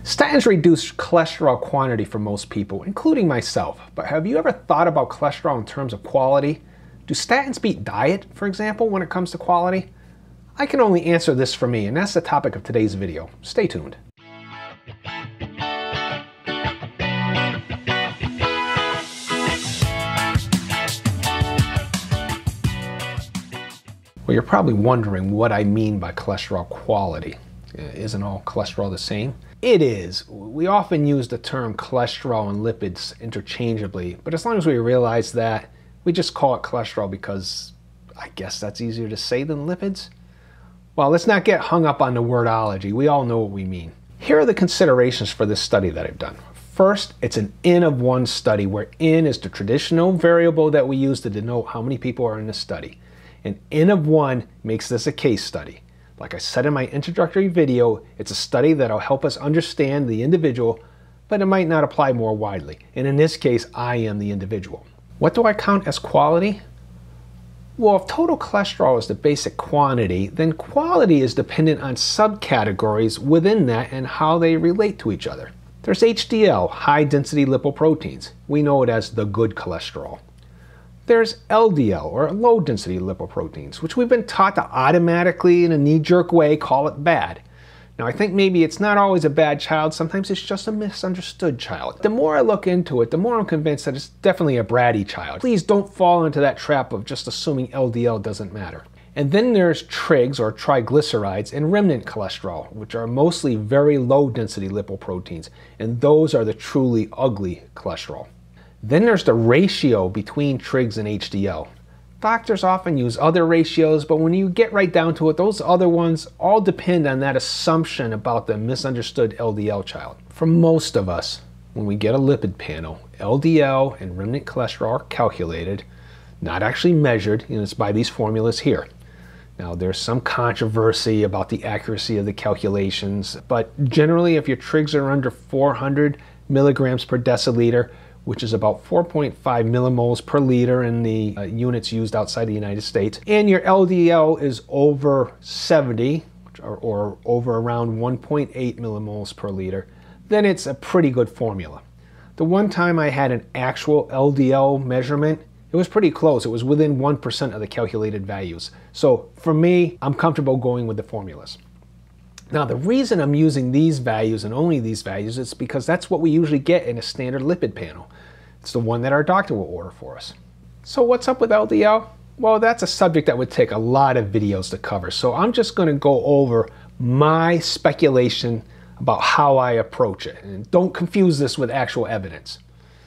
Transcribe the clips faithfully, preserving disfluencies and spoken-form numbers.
Statins reduce cholesterol quantity for most people, including myself. But have you ever thought about cholesterol in terms of quality? Do statins beat diet, for example, when it comes to quality? I can only answer this for me, and that's the topic of today's video. Stay tuned. Well, you're probably wondering what I mean by cholesterol quality. Isn't all cholesterol the same? It is. We often use the term cholesterol and lipids interchangeably, but as long as we realize that, we just call it cholesterol because I guess that's easier to say than lipids. Well, let's not get hung up on the wordology. We all know what we mean. Here are the considerations for this study that I've done. First, it's an N of one study where N is the traditional variable that we use to denote how many people are in the study. And N of one makes this a case study. Like I said in my introductory video, it's a study that'll help us understand the individual, but it might not apply more widely. And in this case, I am the individual. What do I count as quality? Well, if total cholesterol is the basic quantity, then quality is dependent on subcategories within that and how they relate to each other. There's H D L, high-density lipoproteins. We know it as the good cholesterol. There's L D L, or low-density lipoproteins, which we've been taught to automatically, in a knee-jerk way, call it bad. Now, I think maybe it's not always a bad child, sometimes it's just a misunderstood child. The more I look into it, the more I'm convinced that it's definitely a bratty child. Please don't fall into that trap of just assuming L D L doesn't matter. And then there's Trigs, or triglycerides, and remnant cholesterol, which are mostly very low-density lipoproteins, and those are the truly ugly cholesterol. Then there's the ratio between Trigs and H D L. Doctors often use other ratios, but when you get right down to it, those other ones all depend on that assumption about the misunderstood L D L child. For most of us, when we get a lipid panel, L D L and remnant cholesterol are calculated, not actually measured, and it's by these formulas here. Now, there's some controversy about the accuracy of the calculations, but generally if your Trigs are under four hundred milligrams per deciliter, which is about four point five millimoles per liter in the uh, units used outside the United States, and your L D L is over seventy, or, or over around one point eight millimoles per liter, then it's a pretty good formula. The one time I had an actual L D L measurement, it was pretty close. It was within one percent of the calculated values. So for me, I'm comfortable going with the formulas. Now, the reason I'm using these values and only these values is because that's what we usually get in a standard lipid panel. It's the one that our doctor will order for us. So what's up with L D L? Well, that's a subject that would take a lot of videos to cover. So I'm just going to go over my speculation about how I approach it. And don't confuse this with actual evidence.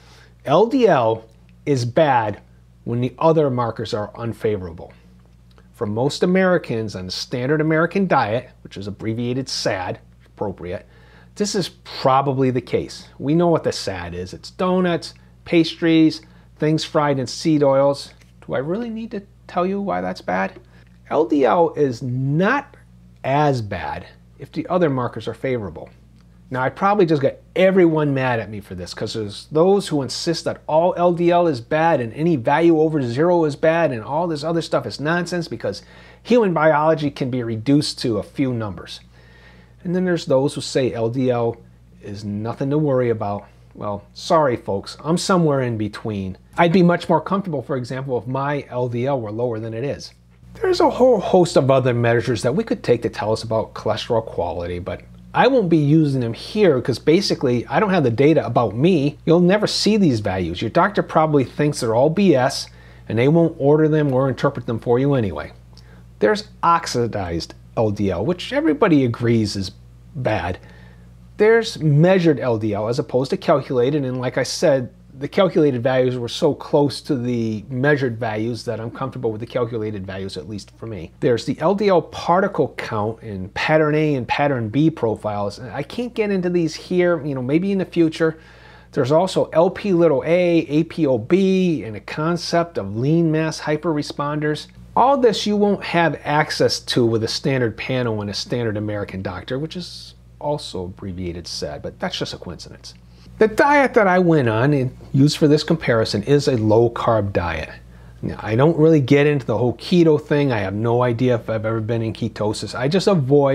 L D L is bad when the other markers are unfavorable. For most Americans on the standard American diet, which is abbreviated S A D, appropriate, this is probably the case. We know what the S A D is. It's donuts, pastries, things fried in seed oils. Do I really need to tell you why that's bad? L D L is not as bad if the other markers are favorable. Now, I probably just got everyone mad at me for this because there's those who insist that all L D L is bad and any value over zero is bad and all this other stuff is nonsense because human biology can be reduced to a few numbers. And then there's those who say L D L is nothing to worry about. Well, sorry folks, I'm somewhere in between. I'd be much more comfortable, for example, if my L D L were lower than it is. There's a whole host of other measures that we could take to tell us about cholesterol quality, but I won't be using them here because basically I don't have the data about me. You'll never see these values. Your doctor probably thinks they're all B S and they won't order them or interpret them for you anyway. There's oxidized L D L, which everybody agrees is bad. There's measured L D L as opposed to calculated, and like I said, the calculated values were so close to the measured values that I'm comfortable with the calculated values, at least for me. There's the L D L particle count in pattern A and pattern B profiles. I can't get into these here, you know, maybe in the future. There's also L P little a, A P O B, and a concept of lean mass hyperresponders. All this you won't have access to with a standard panel and a standard American doctor, which is also abbreviated S A D, but that's just a coincidence. The diet that I went on and used for this comparison is a low-carb diet. Now, I don't really get into the whole keto thing. I have no idea if I've ever been in ketosis. I just avoid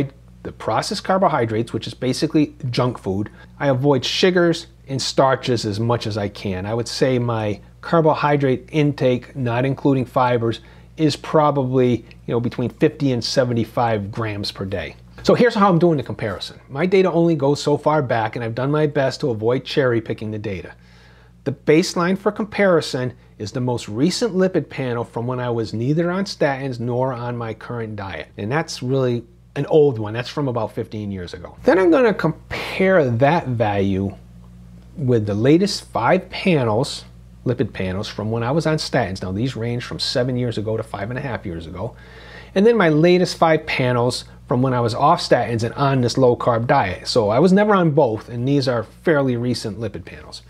the processed carbohydrates, which is basically junk food. I avoid sugars and starches as much as I can. I would say my carbohydrate intake, not including fibers, is probably, you know, between fifty and seventy-five grams per day. So here's how I'm doing the comparison. My data only goes so far back, and I've done my best to avoid cherry picking the data. The baseline for comparison is the most recent lipid panel from when I was neither on statins nor on my current diet. And that's really an old one. That's from about fifteen years ago. Then I'm going to compare that value with the latest five panels, lipid panels, from when I was on statins. Now these range from seven years ago to five and a half years ago. And then my latest five panels from when I was off statins and on this low carb diet. So I was never on both, and these are fairly recent lipid panels.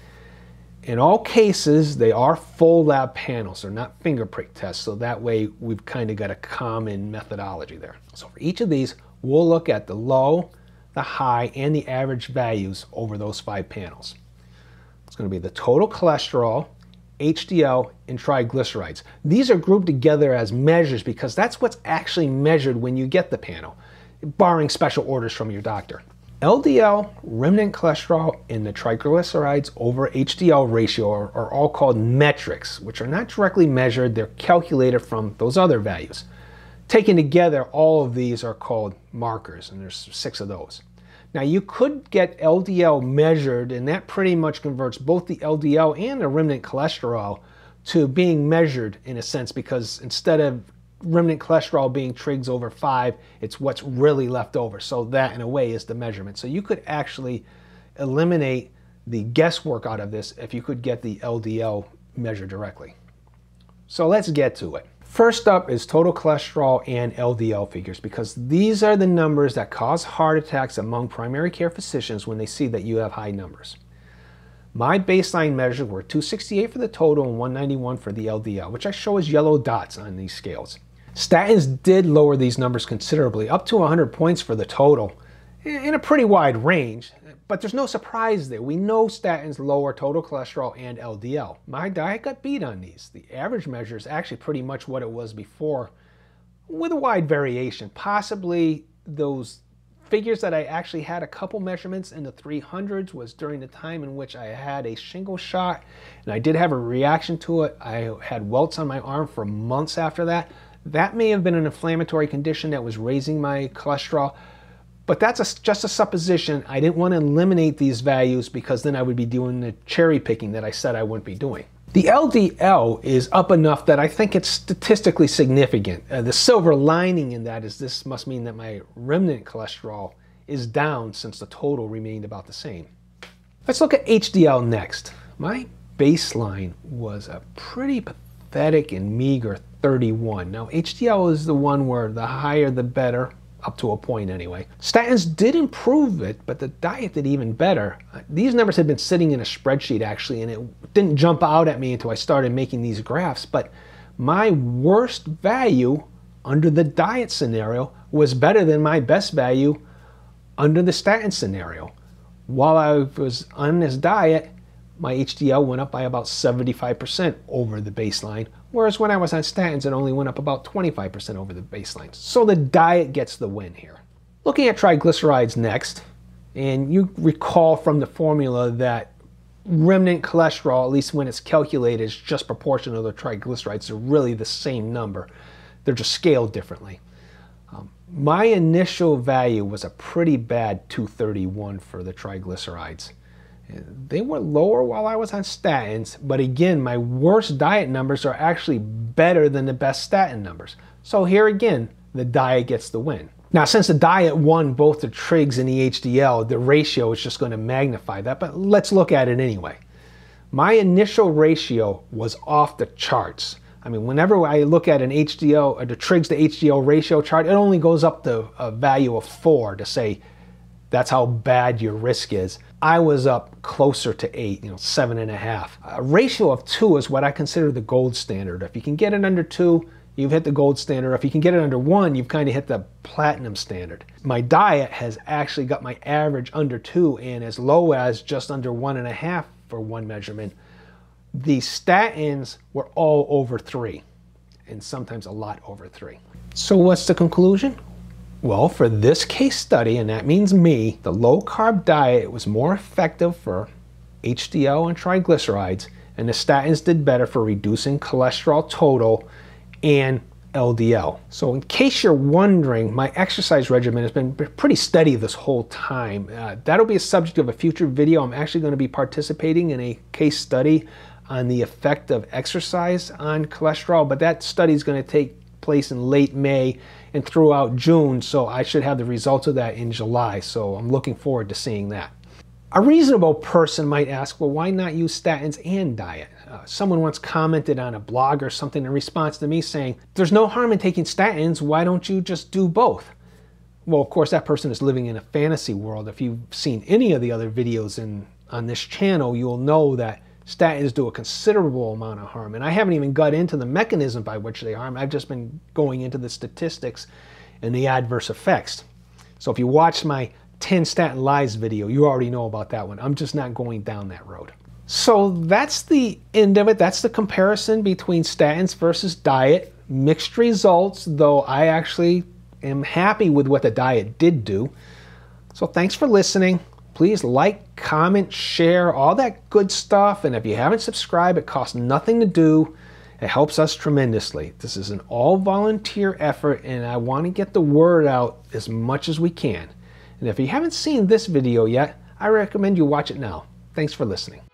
In all cases, they are full lab panels. They're not finger prick tests, so that way we've kind of got a common methodology there. So for each of these, we'll look at the low, the high, and the average values over those five panels. It's going to be the total cholesterol, H D L, and triglycerides. These are grouped together as measures because that's what's actually measured when you get the panel, barring special orders from your doctor. L D L, remnant cholesterol, and the triglycerides over H D L ratio are, are all called metrics, which are not directly measured. They're calculated from those other values. Taken together, all of these are called markers, and there's six of those. Now you could get L D L measured, and that pretty much converts both the L D L and the remnant cholesterol to being measured in a sense, because instead of remnant cholesterol being trigs over five, it's what's really left over. So that in a way is the measurement. So you could actually eliminate the guesswork out of this if you could get the L D L measured directly. So let's get to it. First up is total cholesterol and L D L figures, because these are the numbers that cause heart attacks among primary care physicians when they see that you have high numbers. My baseline measures were two sixty-eight for the total and one ninety-one for the L D L, which I show as yellow dots on these scales. Statins did lower these numbers considerably, up to one hundred points for the total, in a pretty wide range. But there's no surprise there. We know statins lower total cholesterol and L D L. My diet got beat on these. The average measure is actually pretty much what it was before, with a wide variation. Possibly those figures that I actually had a couple measurements in the three hundreds was during the time in which I had a shingle shot, and I did have a reaction to it. I had welts on my arm for months after that. That may have been an inflammatory condition that was raising my cholesterol. But that's a, just a supposition. I didn't want to eliminate these values because then I would be doing the cherry picking that I said I wouldn't be doing. The L D L is up enough that I think it's statistically significant. Uh, the silver lining in that is this must mean that my remnant cholesterol is down since the total remained about the same. Let's look at H D L next. My baseline was a pretty pathetic and meager thirty-one. Now H D L is the one where the higher the better, up to a point anyway. Statins did improve it, but the diet did even better. These numbers had been sitting in a spreadsheet actually, and it didn't jump out at me until I started making these graphs, but my worst value under the diet scenario was better than my best value under the statin scenario. While I was on this diet, my H D L went up by about seventy-five percent over the baseline, whereas when I was on statins, it only went up about twenty-five percent over the baseline. So the diet gets the win here. Looking at triglycerides next, and you recall from the formula that remnant cholesterol, at least when it's calculated, is just proportional to the triglycerides. They're really the same number. They're just scaled differently. Um, my initial value was a pretty bad two thirty-one for the triglycerides. They were lower while I was on statins, but again, my worst diet numbers are actually better than the best statin numbers. So here again, the diet gets the win. Now, since the diet won both the trigs and the H D L, the ratio is just going to magnify that, but let's look at it anyway. My initial ratio was off the charts. I mean, whenever I look at an H D L, or the trigs to H D L ratio chart, it only goes up to a value of four to say that's how bad your risk is. I was up closer to eight, you know, seven and a half. A ratio of two is what I consider the gold standard. If you can get it under two, you've hit the gold standard. If you can get it under one, you've kind of hit the platinum standard. My diet has actually got my average under two and as low as just under one and a half for one measurement. The statins were all over three, and sometimes a lot over three. So what's the conclusion? Well, for this case study, and that means me, the low-carb diet was more effective for H D L and triglycerides, and the statins did better for reducing cholesterol total and L D L. So in case you're wondering, my exercise regimen has been pretty steady this whole time. Uh, that'll be a subject of a future video. I'm actually going to be participating in a case study on the effect of exercise on cholesterol, but that study is going to take place in late May and throughout June, so I should have the results of that in July, so I'm looking forward to seeing that. A reasonable person might ask, well, why not use statins and diet? Uh, someone once commented on a blog or something in response to me saying, there's no harm in taking statins, why don't you just do both? Well, of course, that person is living in a fantasy world. If you've seen any of the other videos in, on this channel, you'll know that statins do a considerable amount of harm. And I haven't even got into the mechanism by which they harm. I've just been going into the statistics and the adverse effects. So if you watch my ten statin lies video, you already know about that one. I'm just not going down that road. So that's the end of it. That's the comparison between statins versus diet. Mixed results, though I actually am happy with what the diet did do. So thanks for listening. Please like, comment, share, all that good stuff. And if you haven't subscribed, it costs nothing to do. It helps us tremendously. This is an all-volunteer effort, and I want to get the word out as much as we can. And if you haven't seen this video yet, I recommend you watch it now. Thanks for listening.